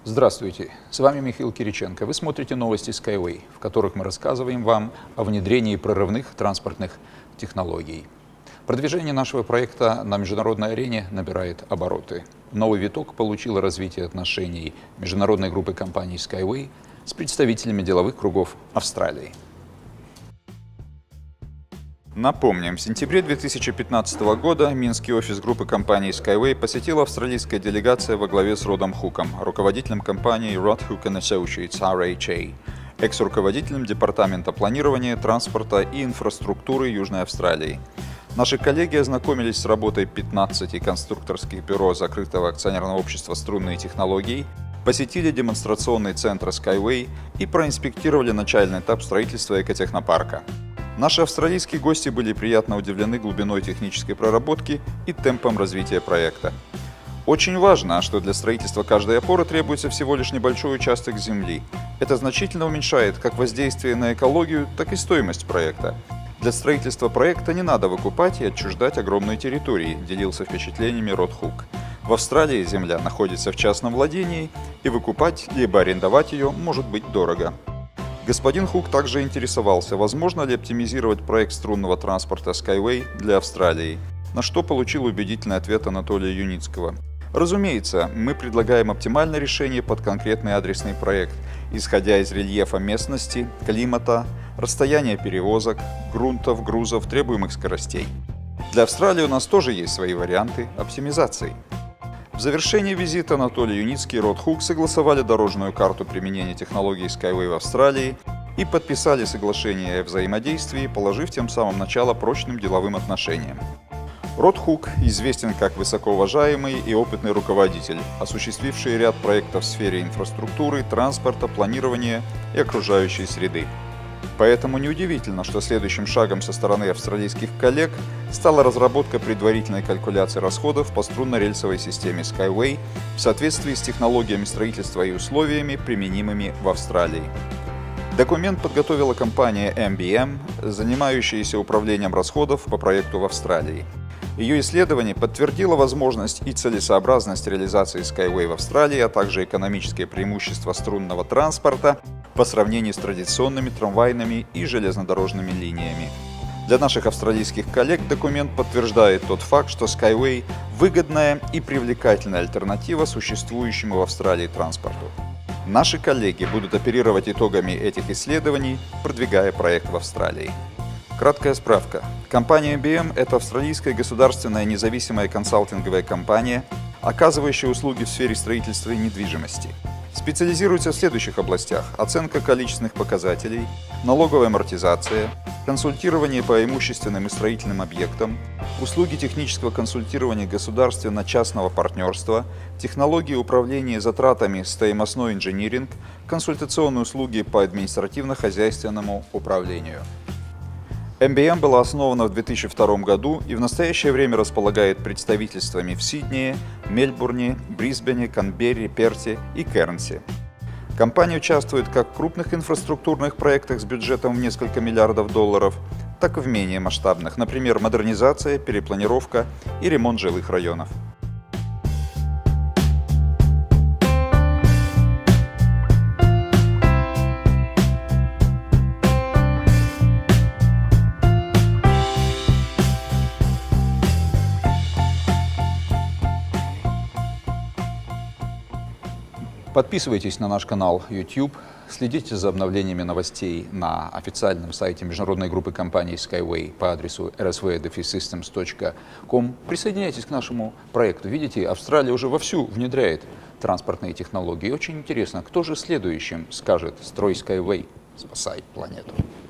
Здравствуйте, с вами Михаил Кириченко. Вы смотрите новости Skyway, в которых мы рассказываем вам о внедрении прорывных транспортных технологий. Продвижение нашего проекта на международной арене набирает обороты. Новый виток получило развитие отношений международной группы компаний Skyway с представителями деловых кругов Австралии. Напомним, в сентябре 2015 года Минский офис группы компании Skyway посетила австралийская делегация во главе с Родом Хуком, руководителем компании Rod Hook & Associates (RHA), экс-руководителем Департамента планирования, транспорта и инфраструктуры Южной Австралии. Наши коллеги ознакомились с работой 15 конструкторских бюро закрытого акционерного общества «Струнные технологии», посетили демонстрационный центр Skyway и проинспектировали начальный этап строительства экотехнопарка. Наши австралийские гости были приятно удивлены глубиной технической проработки и темпом развития проекта. Очень важно, что для строительства каждой опоры требуется всего лишь небольшой участок земли. Это значительно уменьшает как воздействие на экологию, так и стоимость проекта. Для строительства проекта не надо выкупать и отчуждать огромные территории, делился впечатлениями Род Хук. В Австралии земля находится в частном владении, и выкупать либо арендовать ее может быть дорого. Господин Хук также интересовался, возможно ли оптимизировать проект струнного транспорта Skyway для Австралии, на что получил убедительный ответ Анатолия Юницкого. Разумеется, мы предлагаем оптимальное решение под конкретный адресный проект, исходя из рельефа местности, климата, расстояния перевозок, грунтов, грузов, требуемых скоростей. Для Австралии у нас тоже есть свои варианты оптимизации. В завершении визита Анатолий Юницкий и Род Хук согласовали дорожную карту применения технологий Skyway в Австралии и подписали соглашение о взаимодействии, положив тем самым начало прочным деловым отношениям. Род Хук известен как высокоуважаемый и опытный руководитель, осуществивший ряд проектов в сфере инфраструктуры, транспорта, планирования и окружающей среды. Поэтому неудивительно, что следующим шагом со стороны австралийских коллег стала разработка предварительной калькуляции расходов по струнно-рельсовой системе Skyway в соответствии с технологиями строительства и условиями, применимыми в Австралии. Документ подготовила компания MBM, занимающаяся управлением расходов по проекту в Австралии. Ее исследование подтвердило возможность и целесообразность реализации Skyway в Австралии, а также экономические преимущества струнного транспорта по сравнению с традиционными трамвайными и железнодорожными линиями. Для наших австралийских коллег документ подтверждает тот факт, что Skyway – выгодная и привлекательная альтернатива существующему в Австралии транспорту. Наши коллеги будут оперировать итогами этих исследований, продвигая проект в Австралии. Краткая справка. Компания MBM – это австралийская государственная независимая консалтинговая компания, оказывающая услуги в сфере строительства и недвижимости. Специализируется в следующих областях: оценка количественных показателей, налоговая амортизация, консультирование по имущественным и строительным объектам, услуги технического консультирования государственно-частного партнерства, технологии управления затратами, стоимостной инжиниринг, консультационные услуги по административно-хозяйственному управлению. MBM была основана в 2002 году и в настоящее время располагает представительствами в Сиднее, Мельбурне, Брисбене, Канберре, Перте и Кернсе. Компания участвует как в крупных инфраструктурных проектах с бюджетом в несколько миллиардов долларов, так и в менее масштабных, например, модернизация, перепланировка и ремонт жилых районов. Подписывайтесь на наш канал YouTube, следите за обновлениями новостей на официальном сайте международной группы компаний Skyway по адресу rsv-systems.com. Присоединяйтесь к нашему проекту. Видите, Австралия уже вовсю внедряет транспортные технологии. Очень интересно, кто же следующим скажет: «Строй Skyway, спасай планету».